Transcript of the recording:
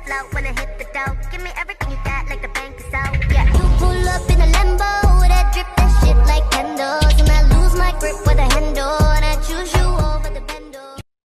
flow when I hit the dough. Give me everything you got, like